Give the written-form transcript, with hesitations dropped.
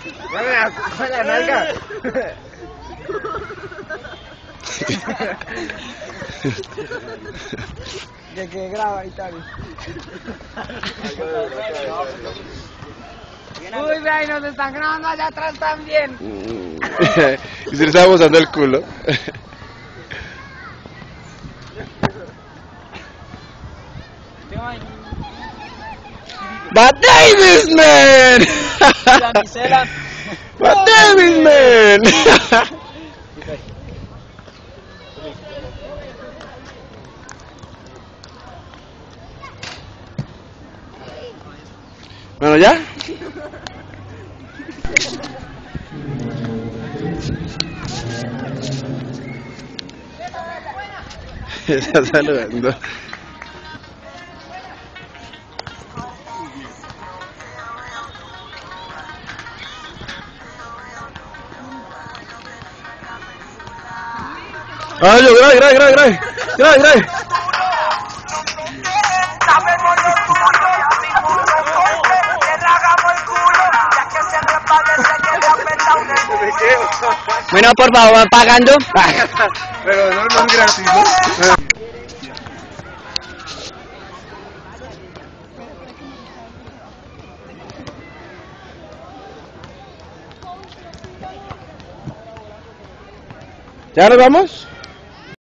La nalga. Que graba y tal. Uy, vea, y nos están grabando allá atrás también. Y se le estaba mostrando el culo. But Davis, man! La misela. But Davis, man! Bueno, ¿ya? Está saludando. ¡Ay, yo, grave! Bueno, por favor, pagando. Pero no es gratis, ¿no? ¿Ya nos vamos?